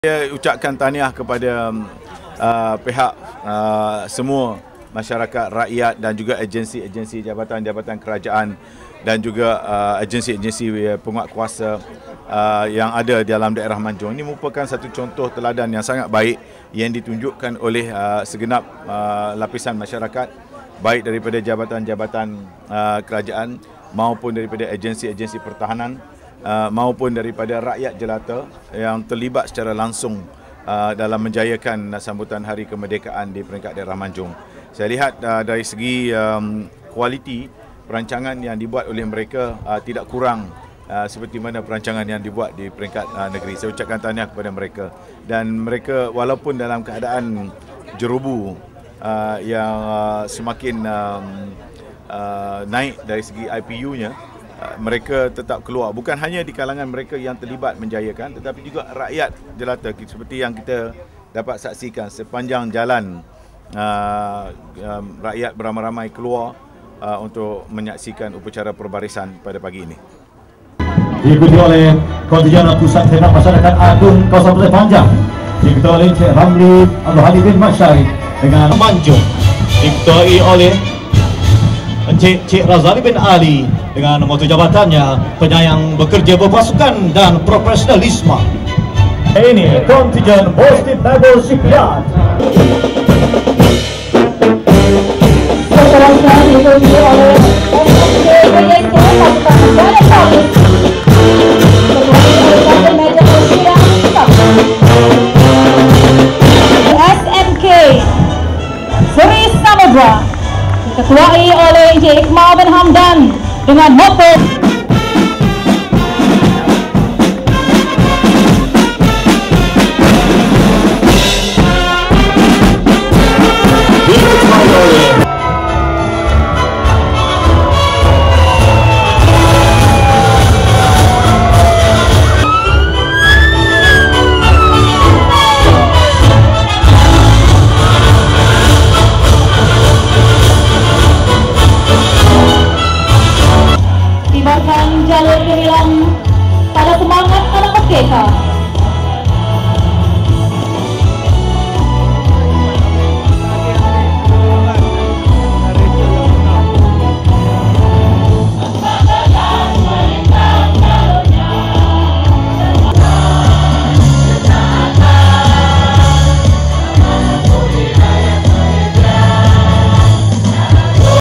Saya ucapkan tahniah kepada pihak semua masyarakat, rakyat dan juga agensi-agensi jabatan-jabatan kerajaan dan juga agensi-agensi penguatkuasa yang ada dalam daerah Manjung. Ini merupakan satu contoh teladan yang sangat baik yang ditunjukkan oleh segenap lapisan masyarakat, baik daripada jabatan-jabatan kerajaan maupun daripada agensi-agensi pertahanan maupun daripada rakyat jelata yang terlibat secara langsung dalam menjayakan sambutan Hari Kemerdekaan di peringkat daerah Manjung. Saya lihat dari segi kualiti perancangan yang dibuat oleh mereka tidak kurang seperti mana perancangan yang dibuat di peringkat negeri. Saya ucapkan tahniah kepada mereka, dan mereka walaupun dalam keadaan jerubu yang semakin naik dari segi IPU-nya, mereka tetap keluar, bukan hanya di kalangan mereka yang terlibat menjayakan, tetapi juga rakyat jelata seperti yang kita dapat saksikan sepanjang jalan. Rakyat beramai-ramai keluar untuk menyaksikan upacara perbarisan pada pagi ini. Diikuti oleh kontingen Pusat Khidmat Masyarakat Agung Kawasan Pasir Panjang, diketuai oleh Encik Ramli Abdul Hadi bin Masyari dengan Manjung, diketuai oleh Encik Razali bin Ali dengan moto jabatannya penyayang bekerja berpasukan dan profesionalisme. Ini kontingen Boston Naval Shipyard. Seterusnya diikuti oleh SMK Seri Samudra, diketuai oleh Encik Iqmal bin Hamdan dengan moto jalur gemilang pada semangat anak merdeka.